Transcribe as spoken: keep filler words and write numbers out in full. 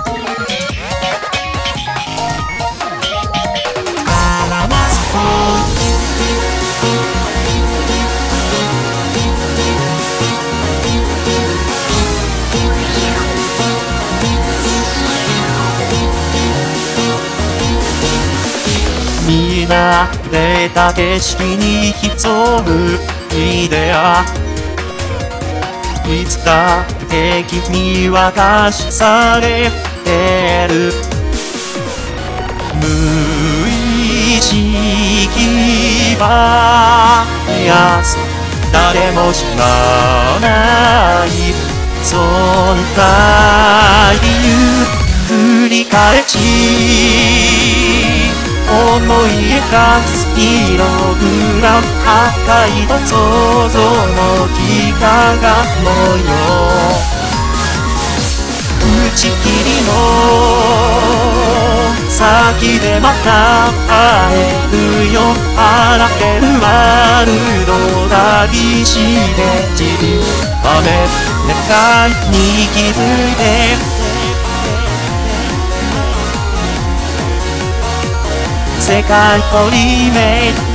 見慣れた景色に潜むイデア、いつか敵に渡しされてる。無意識バイアス、誰も知らない存在、繰り返し思い描くスログラム、破壊と想像の幾何学模様、打ち切りの先でまた会えるよ。荒けるワールド旅して散る雨、願いに気づいて世界とリメイク